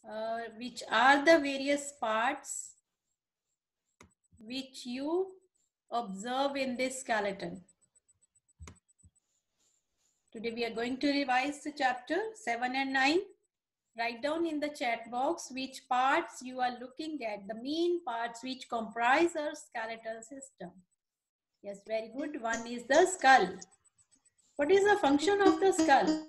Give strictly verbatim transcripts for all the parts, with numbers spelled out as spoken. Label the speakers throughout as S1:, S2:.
S1: uh, which are the various parts which you observe in this skeleton. Today we are going to revise the chapter seven and nine. Write down in the chat box which parts you are looking at, the main parts which comprise our skeletal system. Yes, very good. One is the skull. What is the function of the skull?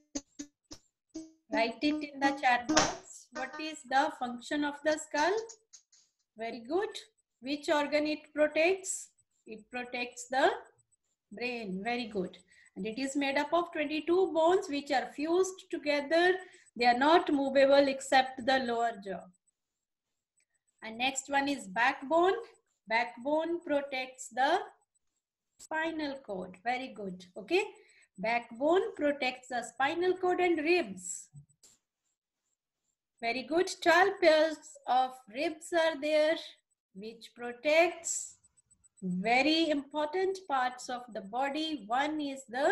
S1: Write it in the chat box. What is the function of the skull? Very good. Which organ it protects? It protects the brain. Very good. And it is made up of twenty-two bones which are fused together. They are not movable except the lower jaw. And next one is backbone. Backbone protects the spinal cord. Very good. Okay. Backbone protects the spinal cord and ribs. Very good. twelve pairs of ribs are there, which protects very important parts of the body. One is the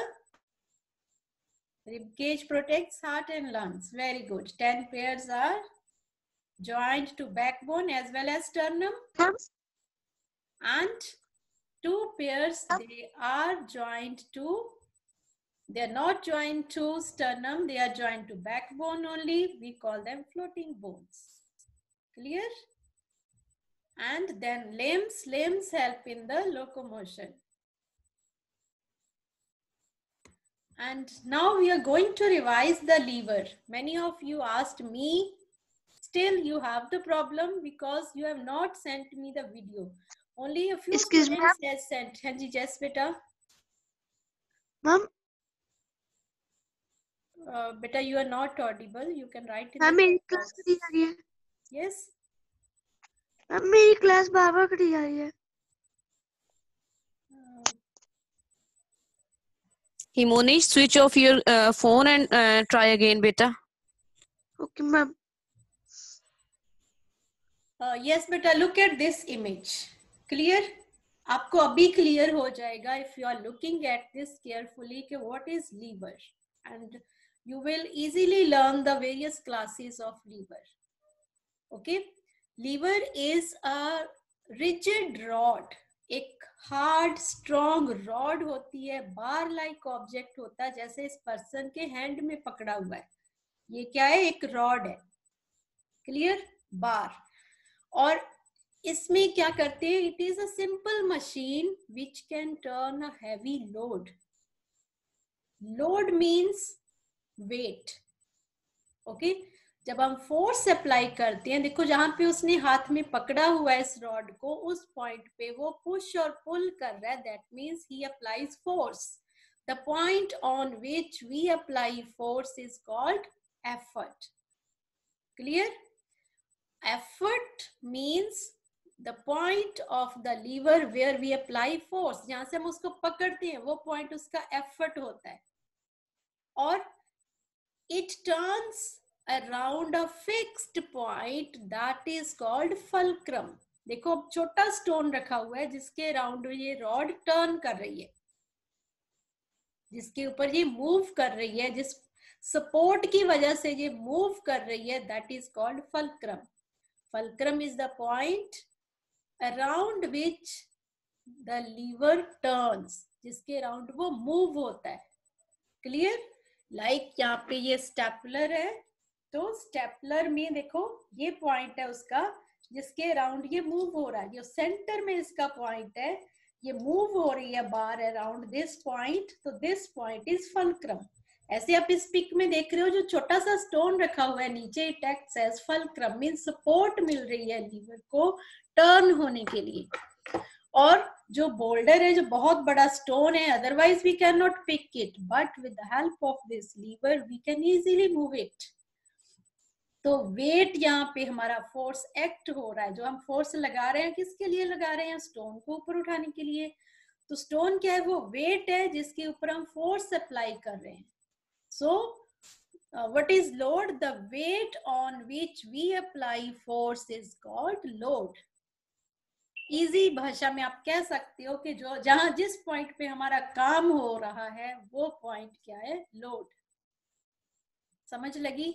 S1: rib cage, protects heart and lungs. Very good. ten pairs are joined to backbone as well as sternum. And two pairs, they are joined to, they are not joined to sternum, they are joined to backbone only. We call them floating bones. Clear? And then limbs, limbs help in the locomotion. And now we are going to revise the liver. Many of you asked me, still you have the problem because you have not sent me the video. Only a few
S2: Excuse
S1: students have sent. Hanji, yes, beta.
S2: Ma'am,
S1: Uh, beta, you are not audible. You can write in
S2: ma'am
S1: the
S2: मेरी
S1: chat
S2: class
S1: box.
S2: कटी जा रही है
S1: Yes.
S2: Ma'am मेरी class बार बार कटी जा रही है
S3: Himonish, switch off your uh, phone and uh, try again, beta.
S2: Okay ma'am
S1: Uh, yes, beta, look at this image. Clear? आपको अभी clear हो जाएगा if you are looking at this carefully कि what is liver, and you will easily learn the various classes of liver. Okay, liver is a rigid rod. एक hard strong rod होती है, बार like object होता है, जैसे इस person के hand में पकड़ा हुआ है. ये क्या है? एक रॉड है. क्लियर? बार. और इसमें क्या करते हैं? It is a simple machine which can turn a heavy load. Load means weight. Okay, जब हम फोर्स अप्लाई करते हैं, देखो जहां पे उसने हाथ में पकड़ा हुआ है इस रॉड को, उस पॉइंट पे वो पुश और पुल कर रहा है, that means he applies force. The point on which we apply force is called effort. Clear? Effort means the point of the lever where we apply force. जहां से हम उसको पकड़ते हैं वो पॉइंट उसका एफर्ट होता है. और it turns around a fixed point that is called fulcrum. देखो अब छोटा स्टोन रखा हुआ है जिसके अराउंड ये रॉड टर्न कर रही है, जिसके ऊपर ये मूव कर रही है, जिस सपोर्ट की वजह से ये मूव कर रही है, that is called fulcrum. Fulcrum is the point around which the lever turns, जिसके अराउंड वो मूव होता है. क्लियर? लाइक like यहाँ पे ये स्टेपलर है, तो स्टेपलर में देखो ये पॉइंट है उसका जिसके अराउंड ये मूव हो रहा है. जो सेंटर में इसका पॉइंट है, ये मूव हो रही है बार अराउंड दिस पॉइंट, तो दिस पॉइंट इज फल्क्रम. ऐसे आप इस पिक में देख रहे हो जो छोटा सा स्टोन रखा हुआ है नीचे, it acts as fulcrum, mean support मिल रही है लीवर को टर्न होने के लिए. और जो बोल्डर है, जो बहुत बड़ा स्टोन है, otherwise we can not pick it, but with the help of this lever we can easily move it. तो वेट यहाँ पे हमारा फोर्स एक्ट हो रहा है. जो हम फोर्स लगा रहे हैं किसके लिए लगा रहे हैं? स्टोन को ऊपर उठाने के लिए. तो स्टोन क्या है? वो वेट है जिसके ऊपर हम फोर्स अप्लाई कर रहे हैं. So what is load? The weight on which we apply force is called load. Easy भाषा में आप कह सकते हो कि जो जहां जिस पॉइंट पे हमारा काम हो रहा है वो पॉइंट क्या है? लोड. समझ लगी?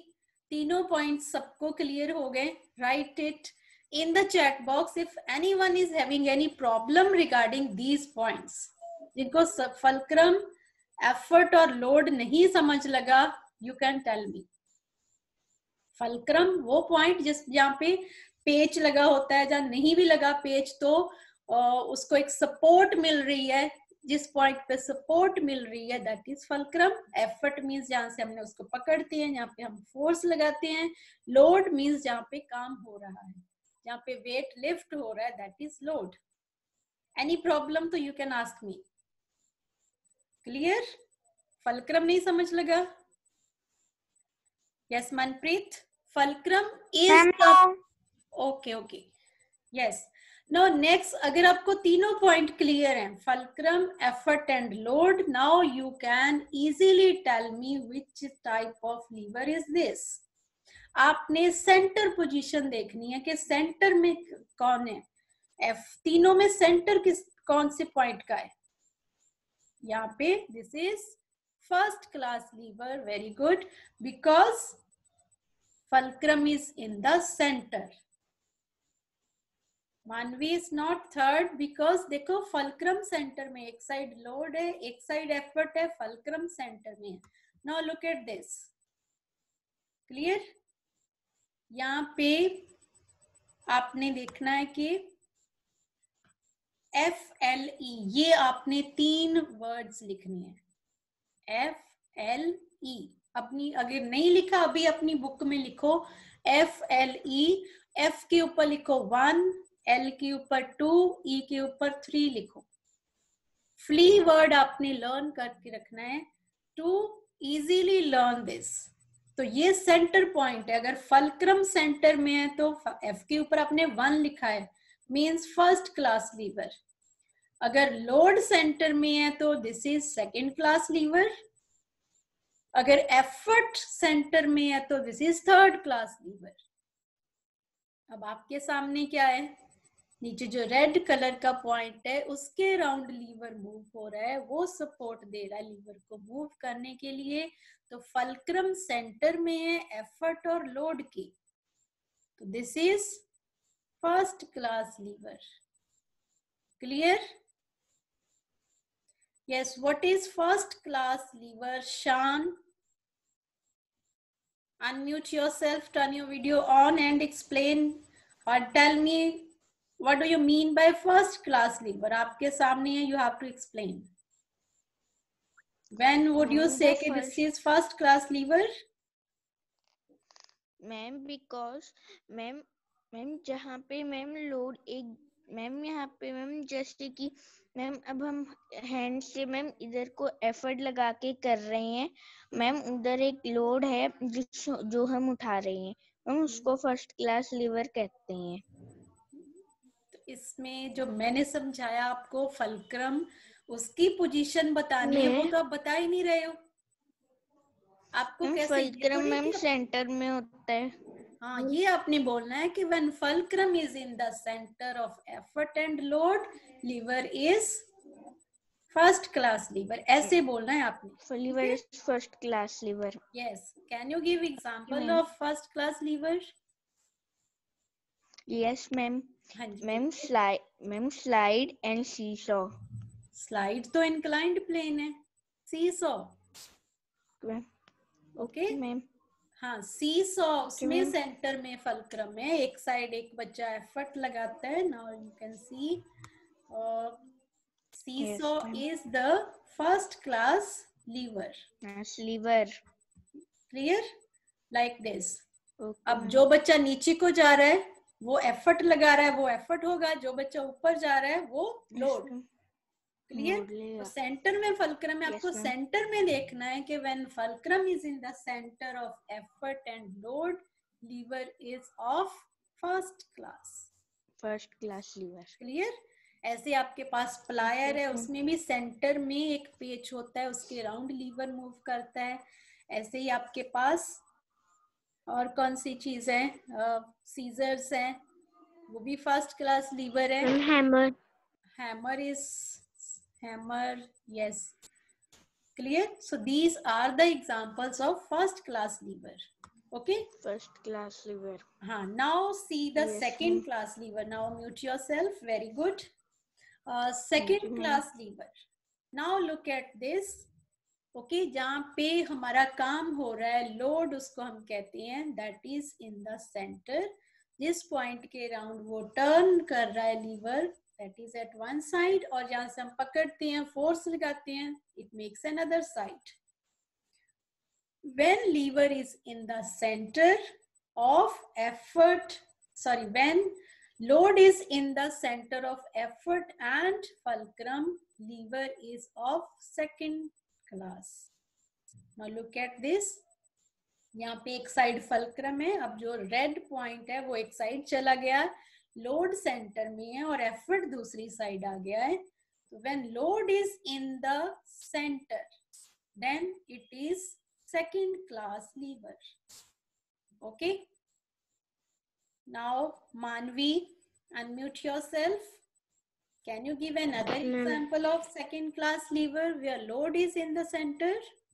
S1: तीनों पॉइंट सबको क्लियर हो गए? Write it in the chat box if anyone is having any problem regarding these points. जिनको फलक्रम, एफर्ट और लोड नहीं समझ लगा, you can tell me. Fulcrum वो पॉइंट जिस जहाँ पे पेच लगा होता है, जहाँ नहीं भी लगा पेच तो उसको एक सपोर्ट मिल रही है, जिस पॉइंट पे सपोर्ट मिल रही है that is fulcrum. Effort means जहाँ से हमने उसको पकड़ते हैं, जहाँ पे हम फोर्स लगाते हैं. लोड मीन्स जहाँ पे काम हो रहा है, जहाँ पे वेट लिफ्ट हो रहा है, that is load. Any problem तो you can ask me. Clear? Fulcrum नहीं समझ लगा? Yes Manpreet, fulcrum is the okay okay yes. Now next, अगर आपको तीनों पॉइंट क्लियर हैं, fulcrum, effort and load, now you can easily tell me which type of lever is this. आपने centre position देखनी है कि सेंटर में कौन है. एफ तीनों में सेंटर किस कौन से पॉइंट का है? यहाँ पे this is first class lever. Very good, because fulcrum is in the centre. Manvi is not third because देखो फलक्रम सेंटर में, एक साइड लोड है, एक साइड एफर्ट है, फलक्रम सेंटर में है. Now look at this. Clear? यहाँ पे आपने देखना है कि एफ एल ई, ये आपने तीन वर्ड्स लिखने हैं. एफ एल ई अपनी, अगर नहीं लिखा अभी अपनी बुक में लिखो. एफ एल ई, एफ के ऊपर लिखो वन, एल के ऊपर टू, ई के ऊपर थ्री लिखो. फ्ली वर्ड आपने लर्न करके रखना है टू इजीली लर्न दिस. तो ये सेंटर पॉइंट है. अगर फलक्रम सेंटर में है तो एफ के ऊपर आपने वन लिखा है, मींस फर्स्ट क्लास लीवर. अगर लोड सेंटर में है तो this is second class lever. अगर एफर्ट सेंटर में है तो this is third class lever. अब आपके सामने क्या है? नीचे जो रेड कलर का पॉइंट है उसके राउंड लीवर मूव हो रहा है, वो सपोर्ट दे रहा है लीवर को मूव करने के लिए. तो फलक्रम सेंटर में है एफर्ट और लोड की, तो this is first class lever. Clear? Yes, what is first class lever? Shaan, unmute yourself, turn your video on and explain or tell me what do you mean by first class lever. आपके सामने है, you have to explain. When would you say कि this is first class lever?
S2: Ma'am because ma'am ma'am जहाँ पे ma'am load एक ma'am यहाँ पे ma'am जैसे कि मैम अब हम हैंड से मैम इधर को एफर्ट लगा के कर रहे हैं मैम, उधर एक लोड है जिस जो हम उठा रहे हैं मैम, उसको फर्स्ट क्लास लीवर कहते हैं.
S1: तो इसमें जो मैंने समझाया आपको फलक्रम, उसकी पोजीशन बतानी है, वो तो आप बता ही नहीं रहे हो. आपको कैसे?
S2: फलक्रम मैम सेंटर में होता है.
S1: हाँ, ये आपने बोलना है कि when fulcrum is in the center of effort and load, lever is first class lever. ऐसे बोलना है आपने.
S2: Lever is first class lever.
S1: Yes. Can you give example of first class lever?
S2: Yes, ma'am. Ma'am, slide, ma'am, slide and seesaw.
S1: Slide तो inclined plane है. Seesaw. Okay.
S2: Ma'am.
S1: हाँ, seesaw उसमें centre में fulcrum है, एक side एक बच्चा effort लगाता है. Now you can see seesaw is the first class lever.
S2: Lever.
S1: Clear? Like this. अब जो बच्चा नीचे को जा रहा है वो एफर्ट लगा रहा है, वो एफर्ट होगा. जो बच्चा ऊपर जा रहा है वो लोड. क्लियर? तो सेंटर में फलक्रम है. आपको सेंटर में देखना है कि when fulcrum is in the centre of effort and load, lever is of first class.
S2: First class lever.
S1: Clear? ऐसे आपके पास प्लायर है, उसमें भी सेंटर में एक पेच होता है, उसके राउंड लीवर मूव करता है. ऐसे ही आपके पास और कौन सी चीज है? सीजर्स है, वो भी फर्स्ट क्लास लीवर है.
S2: Hammer.
S1: Hammer is hammer. Yes. Clear? So these are the examples of first class lever. Okay.
S2: First class liver.
S1: हाँ. Now see the
S2: Yes,
S1: second
S2: ma'am.
S1: class liver. Now mute yourself. Very good. Uh, second
S2: you, ma'am.
S1: class liver. Now look at this. Okay okay, जहाँ पे हमारा काम हो रहा है load उसको हम कहते हैं that is in the centre. जिस पॉइंट के राउंड वो टर्न कर रहा है lever that is at one side, और जहां से हम पकड़ते हैं फोर्स लगाते हैं it makes another side. When lever is in the center of effort, sorry, when load is in the center of effort and fulcrum, lever is of second class. Now look at this. यहाँ पे एक side fulcrum है. अब जो red point है वो एक side चला गया, लोड सेंटर में है और एफर्ट दूसरी साइड आ गया है. तो when load is in the center, then it is second class lever. Okay. Now Manvi, unmute yourself. Can you give another example of second class lever where load is in the center?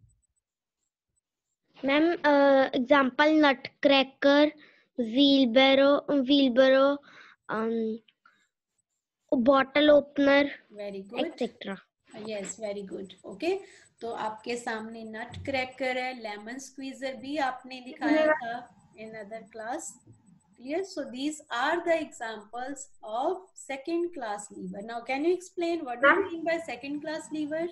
S4: Ma'am, uh, example nutcracker, wheelbarrow, wheelbarrow, um, bottle opener,
S1: Very good.
S4: et cetera.
S1: Yes, very good. Okay. तो आपके सामने nutcracker है, lemon squeezer भी आपने दिखाया था in other class. Clear? So these are the examples of second class lever. Now can you explain what do you mean by second class lever?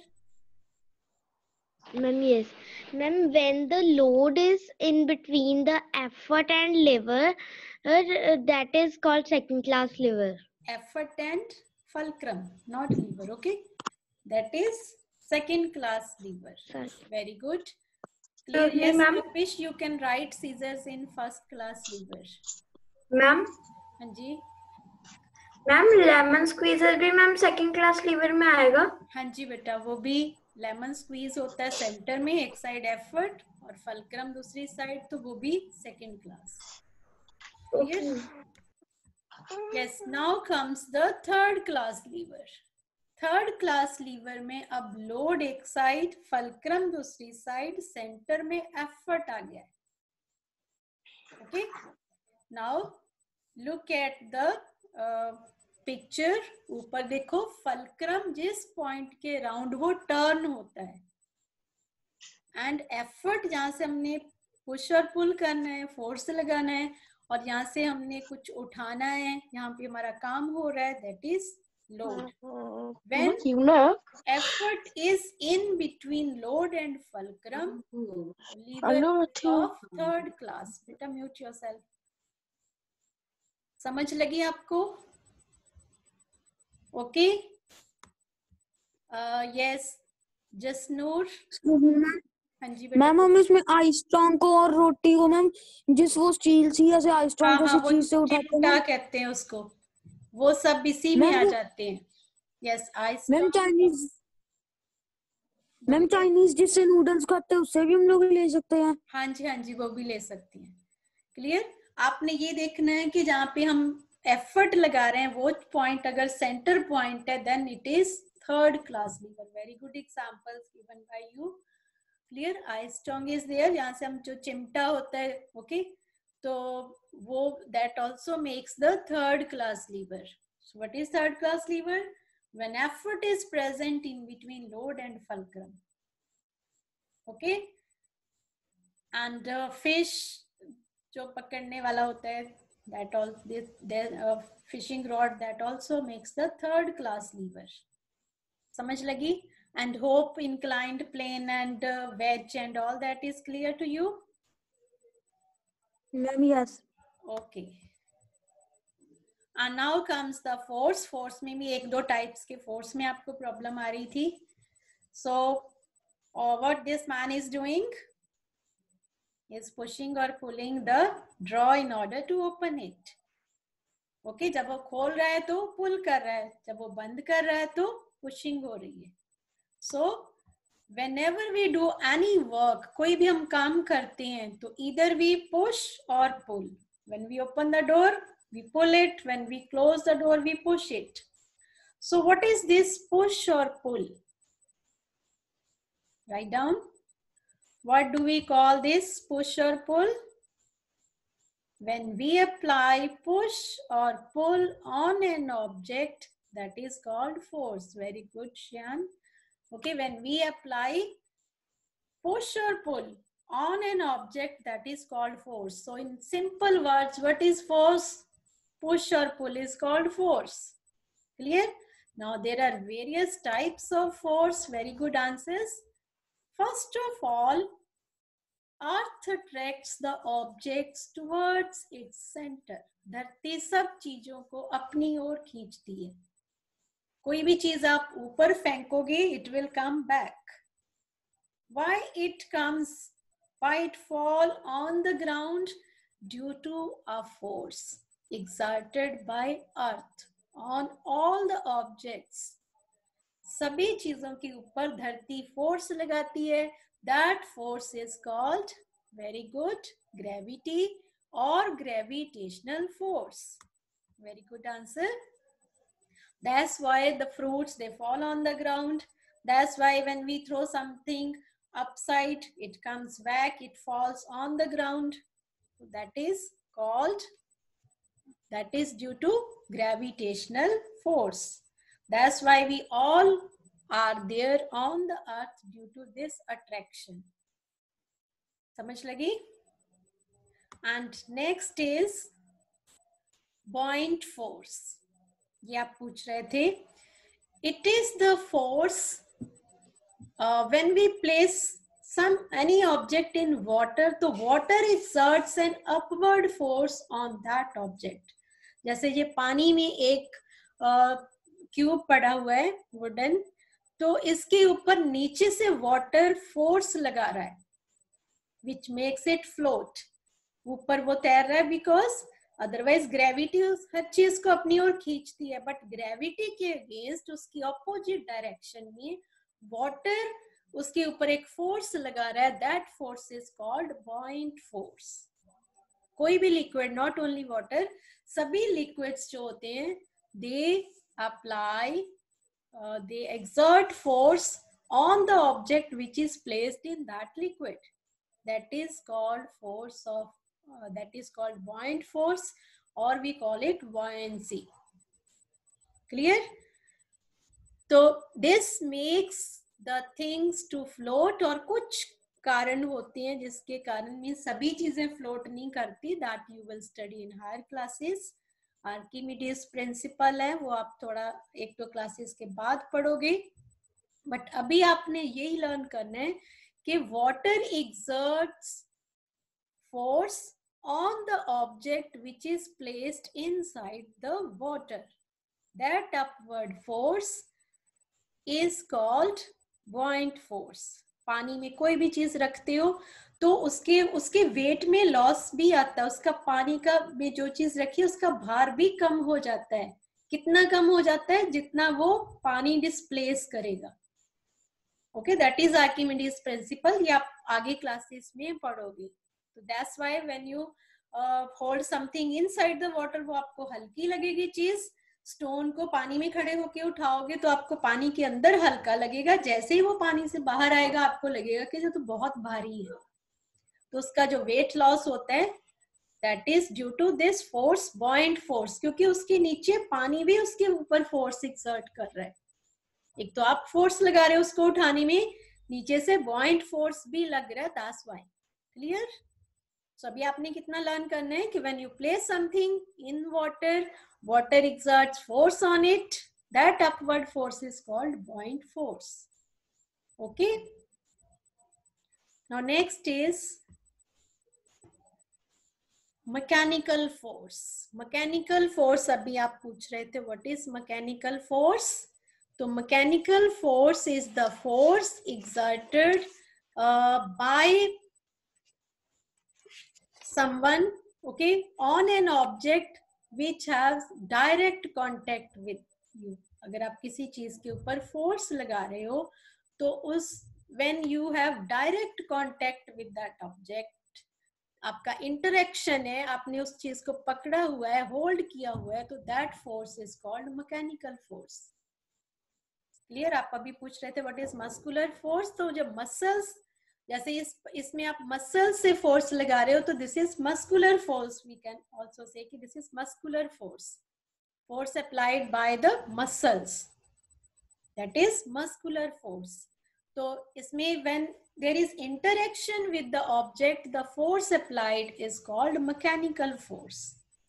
S4: Ma'am, yes. Ma'am, when the load is in between the effort and lever, uh, that is called second class lever.
S1: Effort and fulcrum, not lever. Okay. That is second class lever.
S4: Sorry.
S1: Very good. Clear?
S5: Okay,
S1: Yes,
S5: ma'am.
S1: Kapish, you can write scissors in first class lever.
S5: Ma'am
S1: हाँ जी.
S5: Ma'am lemon squeezer भी ma'am second class lever में आएगा.
S1: हाँ जी बेटा, वो भी लेमन स्क्वीज होता है सेंटर में, एक साइड एफर्ट और फल्क्रम दूसरी साइड, तो वो भी second class. Clear? Yes. Now comes the third class lever. Third class lever में अब लोड एक साइड, फल्क्रम दूसरी साइड, सेंटर में एफर्ट आ गया है. Okay. Now look at the picture. ऊपर देखो, फल्क्रम जिस पॉइंट के राउंड वो टर्न होता है एंड एफर्ट जहां से हमने पुश और पुल करना है, फोर्स लगाना है, और यहाँ से हमने कुछ उठाना है, यहाँ पे हमारा काम हो रहा है, that is load. When effort is in between load and fulcrum, lever of third class. बेटा mute yourself. समझ लगी आपको? ओके. यस जसनूर. हाँ जी बेटा.
S6: मैम हम इसमें आइस्ट्रॉन को और रोटी को मैम जिस वो स्टील सी ऐसे आइस्ट्रॉन
S1: हाँ,
S6: जैसी
S1: हाँ,
S6: चीज से उठाते हैं
S1: क्या कहते हैं उसको, वो सब इसी में आ जाते हैं. यस. आइस.
S6: मैम चाइनीज मैम चाइनीज जिससे नूडल्स खाते हैं उससे भी हम लोग ले सकते हैं.
S1: हाँ जी, हाँ जी, वो भी ले सकती हैं. क्लियर? आपने ये देखना है कि जहाँ पे हम एफर्ट लगा रहे हैं वो पॉइंट अगर सेंटर पॉइंट है then it is third class lever. Very good examples given by you. Clear? I strong is there. यहाँ से हम जो चिमटा होता है, ओके okay? तो वो that also makes the third class lever. So what is third class lever? When effort is present in between load and fulcrum. Okay. And uh, fish जो पकड़ने वाला होता है, that all this there uh, fishing rod that also makes the third class lever. समझ लगी? And hope inclined plane and uh, wedge and all that is clear to you?
S6: Ma'am yes.
S1: Okay. And now comes the force. Force में भी एक दो types के force में आपको problem आ रही थी. So uh, what this man is doing is pushing or pulling the drawer in order to open it. Okay, जब वो खोल रहा है तो pull कर रहा है, जब वो बंद कर रहा है तो pushing हो रही है. So whenever we do any work, कोई भी हम काम करते हैं तो either we push or pull. When we open the door, we pull it. When we close the door, we push it. So what is this push or pull? Write down. What do we call this push or pull? When we apply push or pull on an object, that is called force. Very good, Shyan. Okay, when we apply push or pull on an object, that is called force. So in simple words, what is force? Push or pull is called force. Clear? Now there are various types of force. Very good answers. First of all, Earth attracts the objects towards its center. धरती सब चीजों को अपनी ओर खींचती है. कोई भी चीज आप ऊपर फेंकोगे, it will come back. Why it comes? Why it fall on the ground? Due to a force exerted by Earth on all the objects. सभी चीजों के ऊपर धरती फोर्स लगाती है. That force is called, very good, gravity or gravitational force. Very good answer. That's why the fruits, they fall on the ground. That's why when we throw something upside, it comes back, it falls on the ground. That is called, that is due to gravitational force. That's why we all are there on the earth due to this attraction. समझ लगी? And next is buoyant force. ये आप पूछ रहे थे. It is the force uh, when we place some any object in water, तो water exerts an upward force on that object. जैसे ये पानी में एक क्यूब uh, पड़ा हुआ है वुडन, तो इसके ऊपर नीचे से वाटर फोर्स लगा रहा है, which makes it float. ऊपर वो तैर रहा है because अदरवाइज ग्रेविटी हर चीज को अपनी ओर खींचती है, बट ग्रेविटी के अगेंस्ट उसकी ऑपोजिट डायरेक्शन में वाटर उसके ऊपर एक फोर्स लगा रहा है. That force is called buoyant force. कोई भी लिक्विड, नॉट ओनली वाटर, सभी लिक्विड्स जो होते हैं, they apply Uh, they exert force on the object which is placed in that liquid. That is called force of, uh, that is called buoyant force, or we call it buoyancy. Clear? So this makes the things to float, और कुछ कारण होते हैं जिसके कारण में सभी चीजें फ्लोट नहीं करती. That you will study in higher classes. Archimedes principle है, वो आप थोड़ा एक दो क्लासेस के बाद पढ़ोगे, बट अभी आपने यही लर्न करना है कि water exerts force on the object which is placed inside the water. That upward force is called buoyant force. पानी में कोई भी चीज रखते हो तो उसके उसके वेट में लॉस भी आता है. उसका पानी का में जो चीज रखी है उसका भार भी कम हो जाता है. कितना कम हो जाता है? जितना वो पानी डिस्प्लेस करेगा. Okay, that is Archimedes principle. ये आप आगे क्लासेस में पढ़ोगे. तो that's why when you hold something inside the water, वो आपको हल्की लगेगी चीज. स्टोन को पानी में खड़े होके उठाओगे तो आपको पानी के अंदर हल्का लगेगा. जैसे ही वो पानी से बाहर आएगा आपको लगेगा कि ये तो बहुत भारी है. तो उसका जो वेट लॉस होता है, that is due to this force, buoyant force, क्योंकि उसके नीचे पानी भी उसके ऊपर फोर्स एक्सर्ट कर रहा है. एक तो आप फोर्स लगा रहे हो उसको उठाने में, नीचे से buoyant फोर्स भी लग रहा है. That's why. क्लियर? सो अभी आपने कितना लर्न करना है कि when you place something in water, water exerts force on it. That upward force is called buoyant force. Okay, now next is mechanical force. Mechanical force अभी आप पूछ रहे थे व्हाट इज मैकेनिकल फोर्स. तो mechanical force is the force exerted by someone, okay, on an object which has direct contact with you. अगर आप किसी चीज के ऊपर फोर्स लगा रहे हो तो उस when you have direct contact with that object, आपका इंटरेक्शन है, आपने उस चीज को पकड़ा हुआ है, होल्ड किया हुआ है, तो that force is called mechanical force. Clear? आप अभी पूछ रहे थे व्हाट इज मस्कुलर फोर्स. तो जब मसल्स जैसे इस इसमें आप मसल से फोर्स लगा रहे हो तो this is muscular force, we can also say कि this is muscular force, force applied by the muscles, that is muscular force. तो इसमें when there is interaction with the object, the force applied is called mechanical force.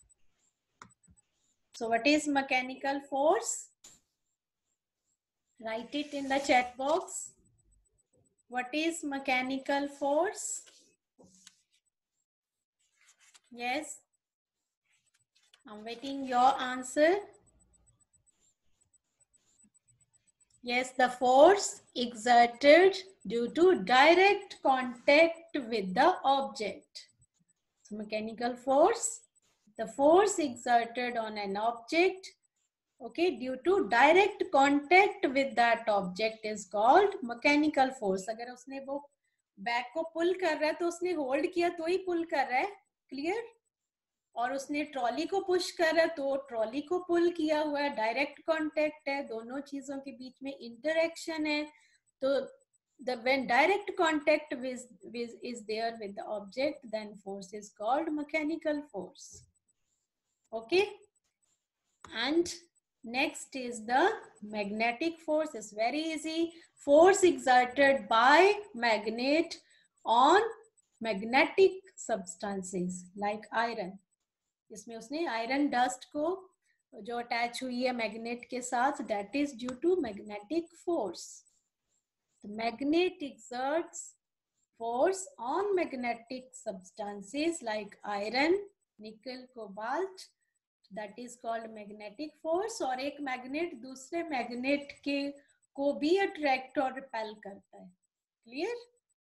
S1: So what is mechanical force? Write it in the chat box. What is mechanical force? Yes, I'm waiting your answer. Yes, the force exerted due to direct contact with the object. So mechanical force, the force exerted on an object, okay, due to direct contact with that object is called mechanical force. अगर उसने वो bag को पुल कर रहा है तो उसने hold किया तो ही पुल कर रहा है, क्लियर? और उसने ट्रॉली को पुश कर रहा है तो ट्रॉली को पुल किया हुआ है, डायरेक्ट कांटेक्ट है, दोनों चीजों के बीच में इंटरेक्शन है। तो the when direct contact with, with is there with the object, then force is called mechanical force. Okay, and next is the magnetic force. It's very easy. Force exerted by magnet on magnetic substances like iron. इसमें उसने iron dust को जो attach हुई है magnet के साथ, that is due to magnetic force. The magnet exerts force on magnetic substances like iron, nickel, cobalt. That is called magnetic force. और एक मैग्नेट दूसरे मैग्नेट के को भी अट्रैक्ट और रिपेल करता है, clear?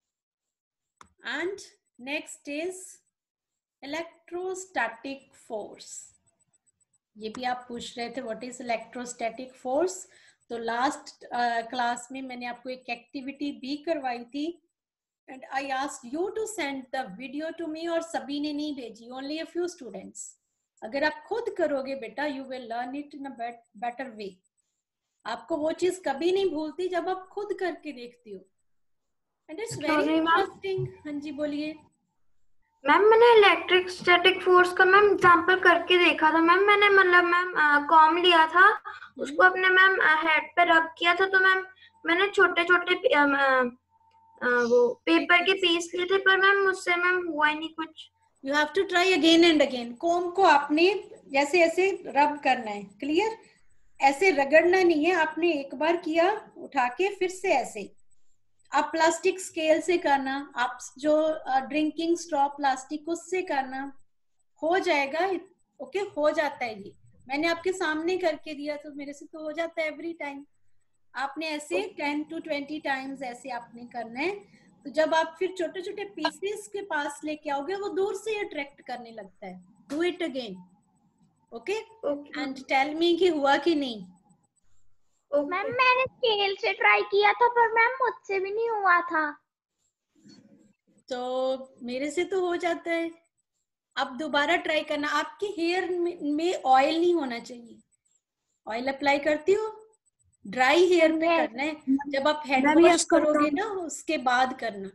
S1: And next is electrostatic force. ये भी आप पूछ रहे थे व्हाट इज इलेक्ट्रोस्टैटिक फोर्स। तो लास्ट क्लास uh, में मैंने आपको एक एक्टिविटी भी करवाई थी and I asked you to send the video to me, और सभी ने नहीं भेजी, ओनली अ फ्यू स्टूडेंट्स। अगर आप खुद करोगे बेटा, you will learn it in a better way. आपको वो चीज कभी नहीं भूलती जब आप खुद करके देखती हो, एंड इट्स वेरी इंटरेस्टिंग। हाँ जी बोलिए
S5: मैम। मैंने इलेक्ट्रिक स्टैटिक फोर्स का मैम एग्जांपल करके देखा था मैम। मैंने मतलब मैम कॉम लिया था, उसको अपने मैम हेड पे रब किया था, तो मैम मैंने छोटे छोटे वो पेपर के पीस लिए थे, पर मैम उससे मैम हुआ ही नहीं कुछ।
S1: You have to try again and again. Comb को आपने जैसे ऐसे रब करना है, क्लियर? ऐसे रगड़ना नहीं है, आपने एक बार किया उठा के, फिर से ऐसे। आप प्लास्टिक स्केल से करना, आप जो ड्रिंकिंग स्ट्रॉ प्लास्टिक उससे करना, हो जाएगा। ओके, हो जाता है। ये मैंने आपके सामने करके दिया तो मेरे से तो हो जाता है एवरी टाइम। आपने ऐसे टेन टू ट्वेंटी टाइम्स ऐसे आपने करना है। तो जब आप फिर छोटे छोटे पीसेस के पास लेके आओगे, वो दूर से अट्रैक्ट करने लगता है। Do it again, okay? And tell me कि हुआ कि नहीं।
S2: मैम मैंने स्केल से ट्राई किया था, पर मैम मुझसे भी नहीं हुआ था।
S1: तो मेरे से तो हो जाता है। अब दोबारा ट्राई करना। आपके हेयर में ऑयल नहीं होना चाहिए। ऑयल अप्लाई करती हो? ड्राई हेयर पे करना है। जब आप हेड वॉश करोगे ना, उसके बाद करना।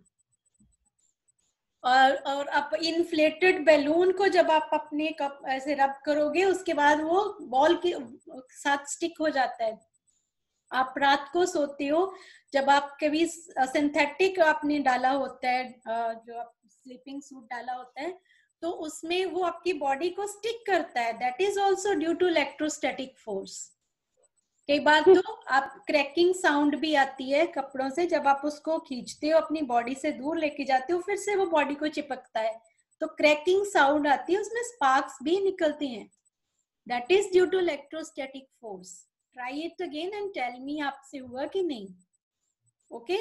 S1: और और आप इन्फ्लेटेड बैलून को जब आप अपने कप ऐसे रब करोगे, उसके बाद वो बॉल के साथ स्टिक हो जाता है। आप रात को सोते हो, जब आप कभी सिंथेटिक आपने डाला होता है, जो आप स्लीपिंग सूट डाला होता है, तो उसमें वो आपकी बॉडी को स्टिक करता है। That is also due to electrostatic force. कई बार तो आप क्रैकिंग साउंड भी आती है कपड़ों से, जब आप उसको खींचते हो, अपनी बॉडी से दूर लेके जाते हो, फिर से वो बॉडी को चिपकता है, तो क्रैकिंग साउंड आती है, उसमें स्पार्क्स भी निकलते हैं। That is due to electrostatic force. Try it again and tell me आपसे हुआ कि नहीं। Okay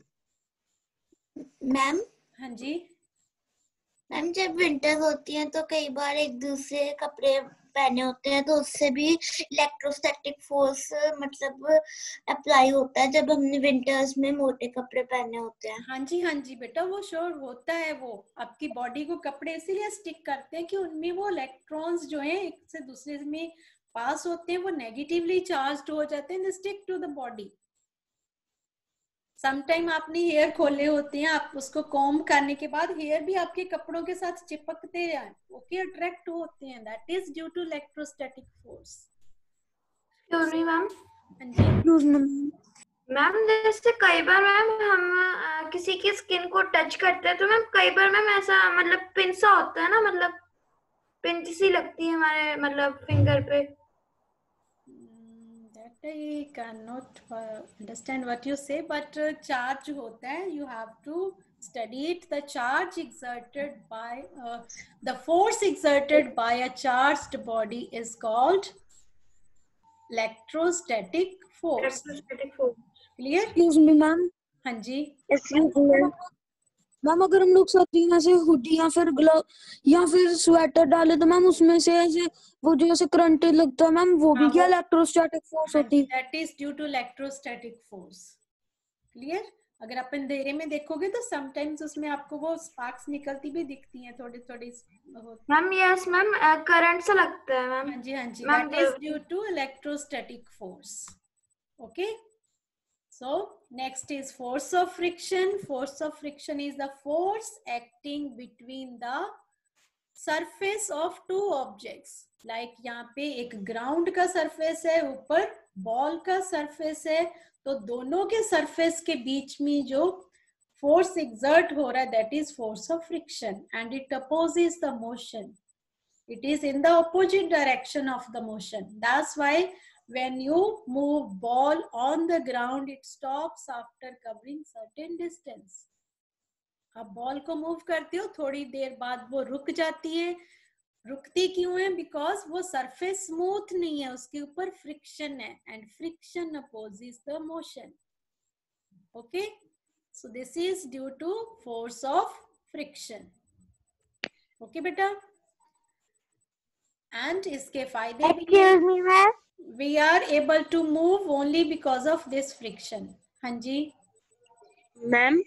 S7: ma'am?
S1: हाँ जी
S7: मैम, जब विंटर होती है तो कई बार एक दूसरे कपड़े पहने होते हैं, तो उससे भी इलेक्ट्रोस्टैटिक फोर्स मतलब अप्लाई होता है जब हमने विंटर्स में मोटे कपड़े पहने होते हैं।
S1: हाँ जी हाँ जी बेटा, वो श्योर होता है। वो आपकी बॉडी को कपड़े इसीलिए स्टिक करते हैं कि उनमें वो इलेक्ट्रॉन्स जो हैं एक से दूसरे में पास होते हैं, वो नेगेटिवली चार्ज्ड हो जाते हैं, they stick to the body. Sometime आपने हेयर खोले होते हैं, आप उसको कॉम्ब करने के बाद हेयर भी आपके कपड़ों के साथ चिपकते हैं, ओके, अट्रैक्ट होते हैं, that is due to electrostatic force.
S5: Excuse me ma'am.
S1: हाँ जी
S5: मैम जैसे कई बार मैम हम आ, किसी की स्किन को टच करते हैं तो मैम कई बार मैम ऐसा मतलब पिन सा होता है ना, मतलब पिंच सी लगती है हमारे मतलब फिंगर पे।
S1: that I cannot uh, understand what you say, but uh, charge होता है, you have to study it. The charge exerted by uh, the force exerted by a charged body is called electrostatic force.
S5: Electrostatic force.
S1: Clear?
S6: Excuse me ma'am.
S1: हाँ जी
S6: excuse me ma'am, अगर हम लोग सर्दी में से हुडी या फिर ग्लव या फिर स्वेटर डाले तो मैम उसमें से ऐसे वो जो ऐसे करंट लगता है मैम, वो भी
S1: हाँ,
S6: क्या
S1: वो-
S6: इलेक्ट्रोस्टैटिक फोर्स होती है?
S1: that is due to electrostatic force. Clear? अगर आप अंधेरे में देखोगे तो समटाइम्स उसमें आपको वो स्पार्क्स निकलती भी दिखती हैं थोड़ी थोड़ी।
S5: मैम यस मैम करंट सा लगता है मैम।
S1: हाँ जी हाँ जी,
S5: ma'am
S1: that is due to electrostatic force. Okay, so next is force of friction. Force of friction is the force acting between the surface of two objects. Like यहाँ पे एक ग्राउंड का सरफेस है, ऊपर बॉल का surface है, तो दोनों के सरफेस के बीच में जो फोर्स एक्सर्ट हो रहा है that is force of friction, and it opposes the motion. It is in the opposite direction of the motion. That's why when you move ball on the ground, it stops after covering certain distance. आप ball को move करते हो, थोड़ी देर बाद वो रुक जाती है. रुकती क्यों है? बिकॉज वो सरफेस स्मूथ नहीं है, उसके ऊपर फ्रिक्शन है, and friction opposes the motion. Okay, so this is due to force of friction. Okay बेटा, एंड इसके फायदे भी हैं.
S4: Excuse me, ma'am.
S1: We are able to move only because of this friction. हाँ जी
S6: मैम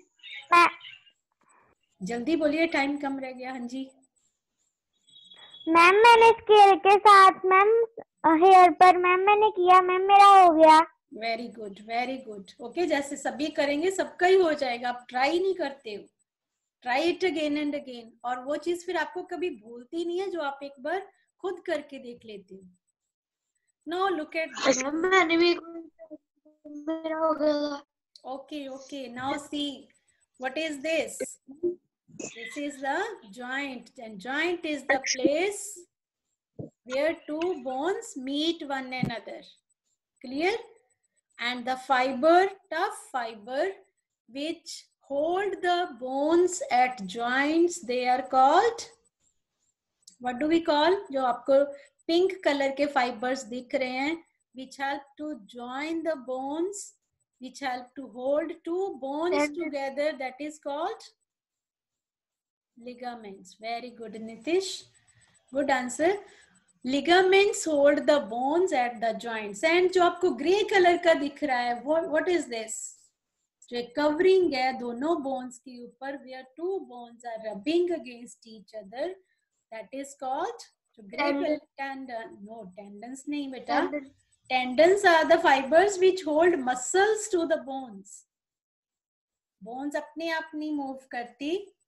S1: जल्दी बोलिए, टाइम कम रह गया. हाँ जी
S4: मैम मैंने स्केल के साथ मैम हेयर पर मैम मैंने किया, मैम मेरा हो गया.
S1: Very good very good. Okay, जैसे सभी करेंगे सबका ही हो जाएगा. आप ट्राई नहीं करते हो, try it again and again, और वो चीज फिर आपको कभी भूलती नहीं है जो आप एक बार खुद करके देख लेते हो. No look at this.
S5: मैंने भी मेरा हो गया.
S1: Okay, okay. Now see, what is this? This is the joint, and joint is the place where two bones meet one another. Clear? And the fiber, tough fiber, which hold the bones at joints, they are called, what do we call? जो आपको pink color के fibers दिख रहे हैं, which help to join the bones, which help to hold two bones together, that is called ligaments. Very good, Nitish. Good answer. Ligaments hold the bones at the joints. And जो आपको grey color का दिख रहा है, what what is this? जो एक covering है दोनों bones के ऊपर, where two bones are rubbing against each other, that is called जो grey color tendon. No, tendons नहीं बेटा. Tendons are the fibers which hold muscles to the bones. Bones अपने आप नहीं move करती,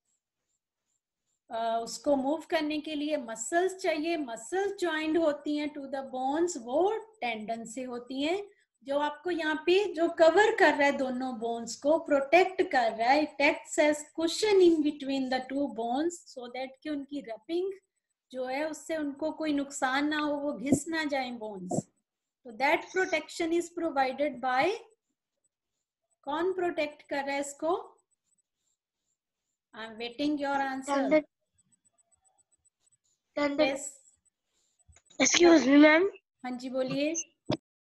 S1: uh, उसको move करने के लिए muscles चाहिए. Muscles joined होती हैं to the bones, वो tendon से होती हैं. जो आपको यहाँ पे जो cover कर रहा है दोनों bones को, protect कर रहा है, it acts as cushion in between the two bones, so that कि उनकी rubbing जो है उससे उनको कोई नुकसान ना हो, वो घिस ना जाए bones. So that protection is provided by, कौन protect कर रहा है इसको? I'm waiting your answer. Yes.
S6: Excuse me ma'am.
S1: हाँ जी बोलिए.